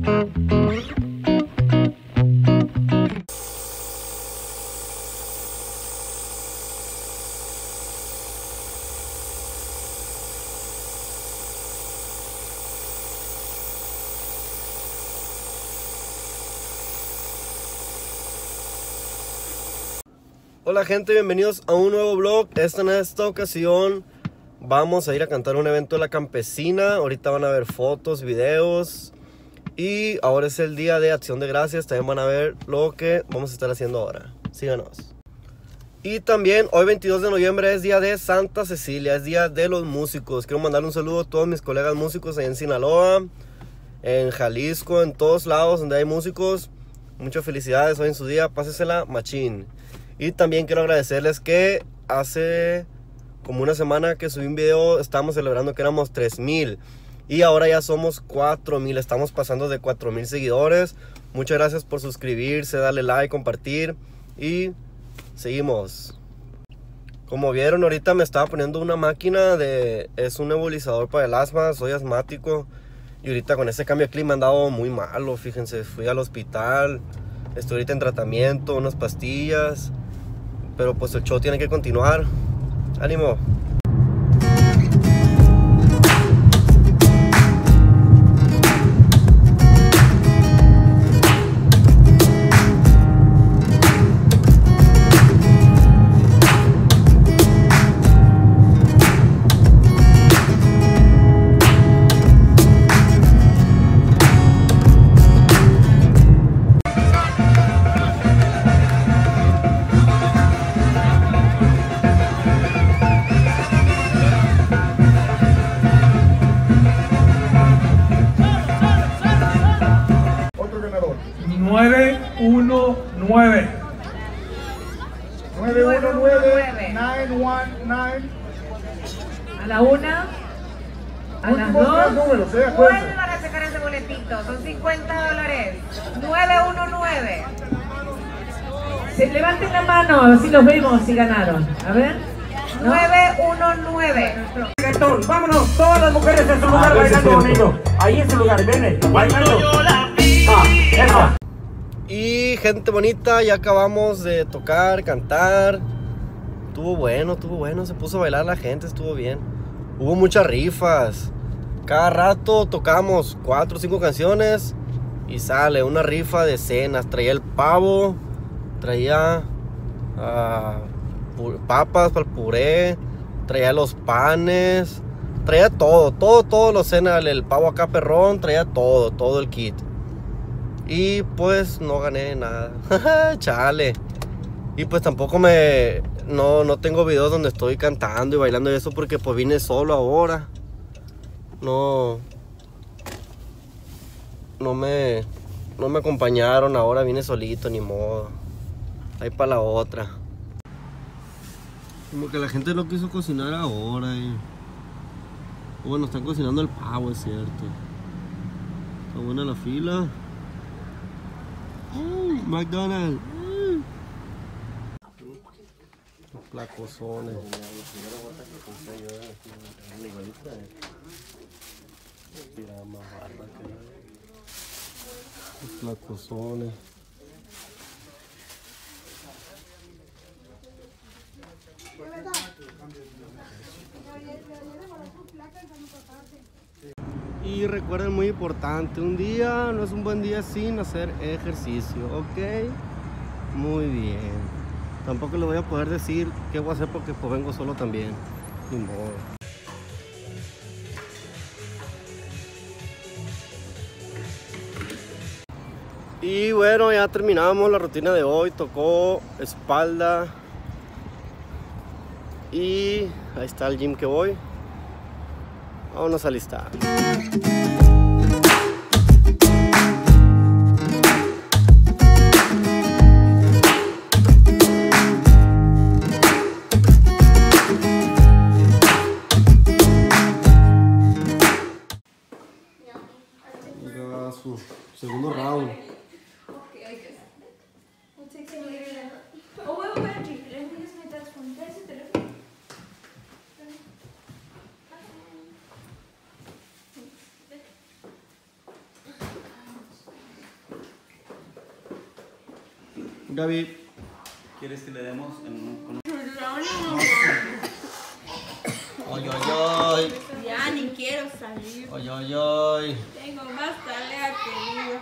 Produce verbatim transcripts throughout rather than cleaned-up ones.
Hola gente, bienvenidos a un nuevo vlog. Esta, en esta ocasión vamos a ir a cantar un evento de la campesina. Ahorita van a ver fotos, videos. Y ahora es el día de Acción de Gracias. También van a ver lo que vamos a estar haciendo ahora. Síganos. Y también hoy veintidós de noviembre es día de Santa Cecilia. Es día de los músicos. Quiero mandarle un saludo a todos mis colegas músicos allá en Sinaloa, en Jalisco, en todos lados donde hay músicos. Muchas felicidades hoy en su día. Pásesela machín. Y también quiero agradecerles que hace como una semana que subí un video, estábamos celebrando que éramos tres mil. Y ahora ya somos cuatro mil, estamos pasando de cuatro mil seguidores. Muchas gracias por suscribirse, darle like, compartir. Y seguimos. Como vieron, ahorita me estaba poniendo una máquina de... Es un nebulizador para el asma, soy asmático. Y ahorita con ese cambio de clima he andado muy malo, fíjense. Fui al hospital, estoy ahorita en tratamiento, unas pastillas. Pero pues el show tiene que continuar. ¡Ánimo! nueve uno nueve nueve uno nueve nueve uno nueve. A la una, a las dos. Números, ¿eh? Vuelven a sacar ese boletito, son cincuenta dólares. nueve uno nueve. Se levanten la mano, a ver si los vemos, si ganaron. A ver. nueve uno nueve. Vámonos, todas las mujeres en su lugar bailando conmigo. Ahí en su lugar, ven, bailando. Ah, eso. Y gente bonita, ya acabamos de tocar, cantar. Estuvo bueno, estuvo bueno, se puso a bailar la gente, estuvo bien. Hubo muchas rifas. Cada rato tocamos cuatro o cinco canciones y sale una rifa de cenas. Traía el pavo, traía uh, papas para el puré, traía los panes, traía todo, todo, todo lo cena, el pavo acá perrón, traía todo, todo el kit. Y pues no gané nada. Chale. Y pues tampoco me... No, no tengo videos donde estoy cantando y bailando y eso porque pues vine solo ahora. No... No me... No me acompañaron ahora, vine solito, ni modo. Ahí para la otra. Como que la gente no quiso cocinar ahora. Eh. Bueno, están cocinando el pavo, es cierto. Está buena la fila. Mm, McDonald's. Mm. Los placosones. Los placosones. Y recuerden, muy importante, un día no es un buen día sin hacer ejercicio, ¿ok? Muy bien. Tampoco le voy a poder decir qué voy a hacer porque pues vengo solo también. Ni modo. Y bueno, ya terminamos la rutina de hoy. Tocó espalda. Y ahí está el gym que voy. Vámonos a alistar. Llega su segundo round. David. ¿Quieres que le demos en un... con- Ay, ay, ay. Ya ni quiero salir. Ay, ay, ay. Tengo más tarea que vida.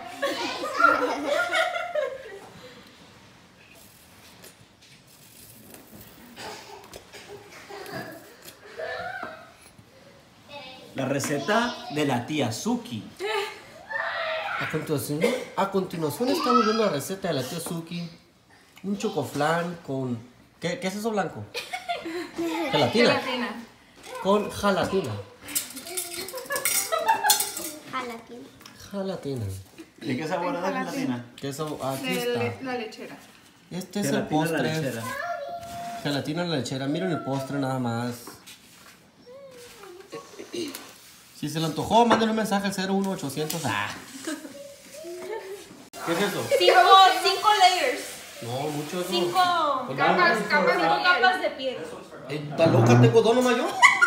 La receta de la tía Suki. A continuación, a continuación estamos viendo la receta de la tía Suki. Un chocoflan con... ¿Qué, qué es eso blanco? Gelatina. Gelatina. Con jalatina. Jalatina. Jalatina. ¿De qué sabor es la gelatina? ¿Qué eso? Aquí De está. le- la lechera. Este es el Gelatina en la postre. lechera. Gelatina en la lechera. Miren el postre nada más. Si se le antojó, mándenle un mensaje al cero uno ochocientos. Ah. ¿Qué es eso? Cinco, cinco layers. No, mucho eso. Cinco Pues capas, no, capas, no, cinco capas de piel. Eh, ¿Está loca? ¿Tengo dos nomás yo?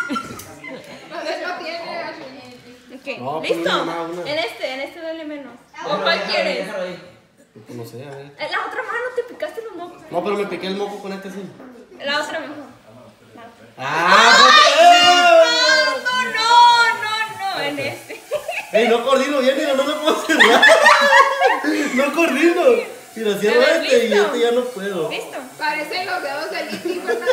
Ok, No, pues ¿listo? una, una, una. En este, en este duele menos. ¿O cuál quieres? Pues no sé, a ver. En la otra mano te picaste los mocos. No, pero me piqué el moco con este sí. La otra mejor. ¡Ah! No, no, no, no, en este. ¡Ey, no coordino bien, mira, no me puedo cerrar! ¡No coordino! Mira, cierro A ver, este y ¿listo? este ya no puedo. ¿Listo? Parecen los dedos del Liti, Fernando.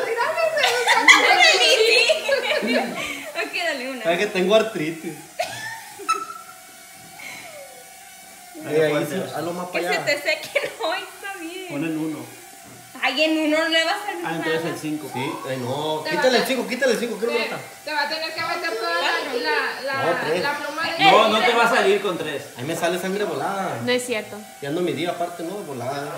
Mira, Ok, dale una. Es que tengo artritis. Ey, ahí sí, hazlo más Que para se allá. te seque, no, está bien. Pon el uno. Ay, en uno no le va a hacer Ah, nada. entonces el cinco. Sí, ay, no. Te Quítale va a- el cinco, quítale el cinco, quiero te, ver acá. te va a tener que meter toda la, la, la, No, tres. la pluma de No, no te va a salir con tres. Ahí me sale sangre volada. No es cierto. Y ando mi día aparte, ¿no? Volada.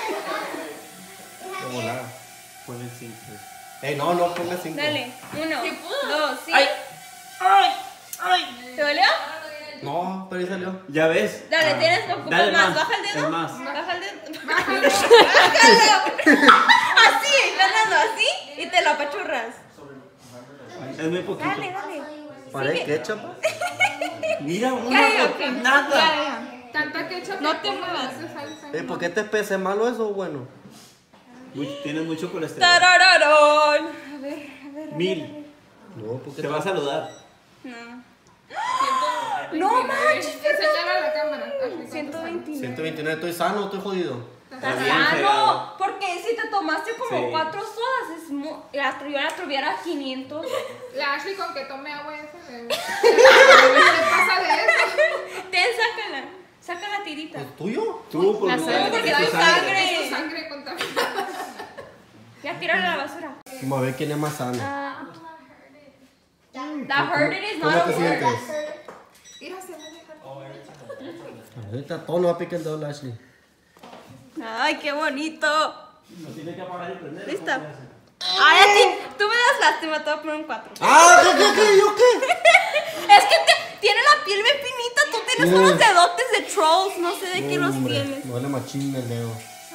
De volada. Pon el cinco. Ey, no, no, ponle cinco. Dale, uno, Sí pudo. dos, sí. ¡Ay! ¡Ay! ¡Ay! ¿Te dolió? No, pero ahí salió. ¿Ya ves? Dale, Ah. tienes que ocupar Dale más. Baja el dedo. Es más. Baja el dedo. Bájalo. Así, Fernando, así. Y te lo apachurras. Es muy poquito. Dale, dale. ¿Para ketchup? Mira, una Ya, gota- ok. nada. Ya, ya. Tanta ketchup. No que te pongo, muevas. no te sale sangre. Ey, ¿por qué te pese malo eso o bueno? Uy, tienes mucho colesterol. Tarararón. A ver, a ver. Mil. No, porque Te va a saludar. No. No manches. Enséñalo a la cámara. Ashley, ciento veintinueve. ciento veintinueve, estoy sano, estoy jodido. Estás bien sano. fregado. Porque si te tomaste como Sí. cuatro sodas, es mu- la, yo la tuviera quinientos. La Ashley con que tome agua ese me... ¿Qué pasa de eso? Ten, sácala. Saca la tirita. ¿Es tuyo? Tú, por La tu sangre, porque tu hay sangre. Es tu sangre contaminada. Ya tírala a la basura. Vamos a ver quién es más sano. Ah. That hurt it is not ¿Cómo a te word. sientes? Mira, se va a dejar. Ahorita todo no va a picar el dedo, Ashley. Ay, qué bonito. No tiene que apagar y prender. ¿Lista? Ay, a ti, tú me das lástima, te voy a poner un cuatro. ¡Ah! ¿Qué, qué, qué? ¿Yo qué? Es que te- tiene la piel bien finita, tú tienes Mm. unos dedotes de trolls, no sé de qué los Hombre, tienes. me duele machín el dedo.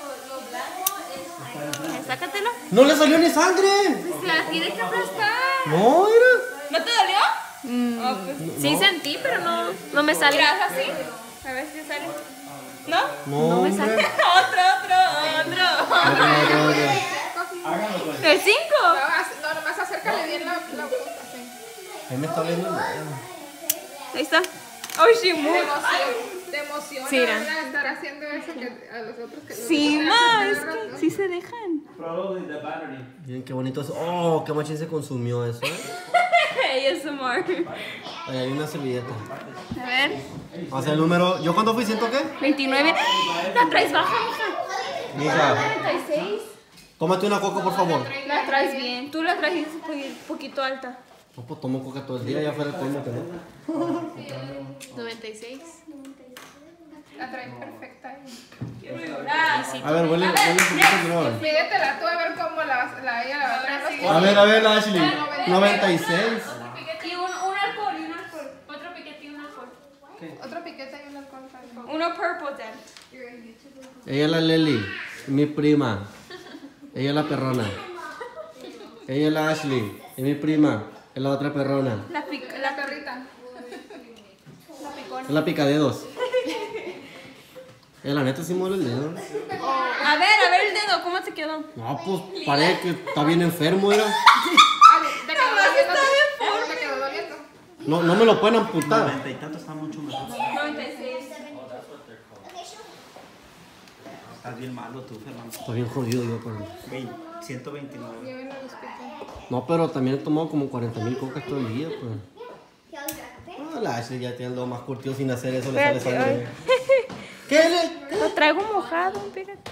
Ay, sácatelo. ¡No le salió ni sangre! Se la tiene que aplastar. No, era. ¿No te dolió? Ah, pues. Sí sentí, pero no, no me sale. ¿Tiras así? A ver si sale. ¿No? No, hombre. Otro, otro, otro. Otro, otro, otro. Háganlo pues. ¿El cinco? No, as- no, nomás acércale bien la, la punta, sí. Ahí me está oliendo el dedo. Ahí está. Oh, she Te moved. emociona, te emociona Sí, era. ¿verdad? Estar haciendo eso que a los otros que los Sí, otros ma, hacen es cada que rato. sí se dejan. Probably the battery. Miren qué bonito es. ¡Oh! ¡Qué machín se consumió eso! ¿Eh? Hey, es amor. Ahí hay una servilleta. A ver. O sea, el número. ¿Yo cuánto fui? ¿Siento qué? veintinueve. La traes baja, hija. Mija, treinta y seis. tómate una coca, por favor. La traes bien. Tú la trajiste un poquito alta. No, pues tomo coca todo el día, ya fuera el colmo que no. noventa y seis. La traes perfecta ahí. A ver, huele, huele un poquito mejor. Pídetela tú a ver cómo la, la, ella la va a traer. A ver, a ver, Ashley. noventa y seis. Y un, un alcohol, y un alcohol. Otro piquete y un alcohol. Otro piquete y un alcohol. alcohol. Uno purple, then. Ella es la Leli, mi prima. Ella es la perrona. Ella es la Ashley, es mi prima. Es la otra perrona. La pica, La la, perrita. la picona. Es la picadedos. Eh, la neta sí muere el dedo. A ver, a ver el dedo, ¿cómo se quedó? No, pues parece que está bien enfermo, era. ¿Te quedó doliendo? ¿Te quedó doliendo? No, no me lo pueden amputar. noventa y tanto está mucho mejor. noventa y seis. Estás bien malo tú, Fernando. Está bien jodido yo, pero... veinte, ciento veintinueve. Llévenlo al hospital. No, pero también he tomado como cuarenta mil cocas todo el día, pues. Ah, la Ashley ya tiene lo más curtido sin hacer eso, le sale sangre. ¿Qué le...? Lo traigo mojado, espérate.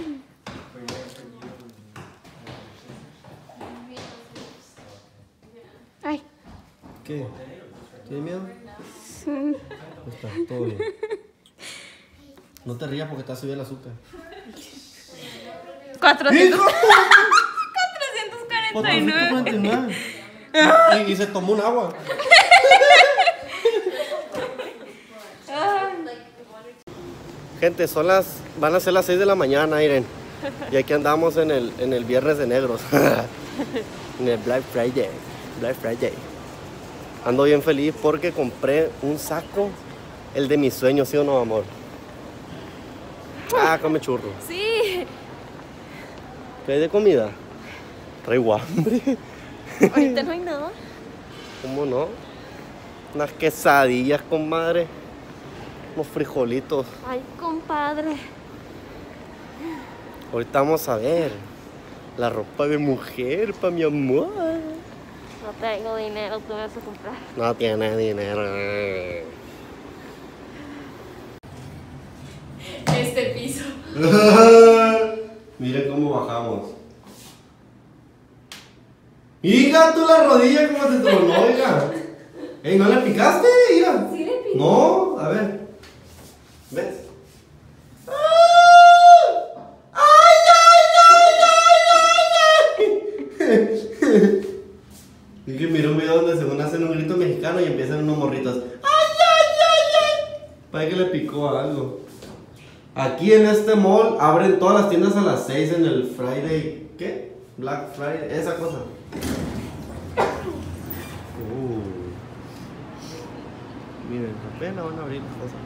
Ay. ¿Qué? ¿Tienes miedo? Está todo bien. No te rías porque está subiendo el azúcar. cuatrocientos cuarenta y cuatrocientos cuarenta y nueve. Y, y se tomó un agua. Gente, son las, van a ser las seis de la mañana, Irene. Y aquí andamos en el, en el viernes de negros. En el Black Friday. Black Friday. Ando bien feliz porque compré un saco, el de mis sueños, ¿sí o no, amor? Ah, come churro. Sí. ¿Qué hay de comida? Traigo hambre. Ahorita no hay nada. ¿Cómo no? Unas quesadillas, comadre. Unos frijolitos. Ay, compadre. Ahorita vamos a ver la ropa de mujer para mi amor. No tengo dinero, tú vas a comprar. No tiene dinero. Este piso. Miren cómo bajamos. Hija, tú la rodilla como te tronó, hija. Ey, ¿no le picaste, hija? Sí le piqué. No, a ver. ¿Ves? Y que mira un video donde según hacen un grito mexicano y empiezan unos morritos. ¡Ay, ay, ay, ay! Parece que le picó algo. Aquí en este mall abren todas las tiendas a las seis en el Friday. ¿Qué? Black Friday, esa cosa. Uh. Miren, apenas van a abrir las cosas.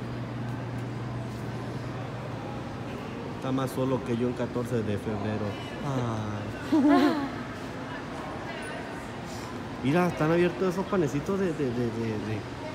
Está más solo que yo en catorce de febrero. Ay. Mira, están abiertos esos panecitos de, de, de, de, de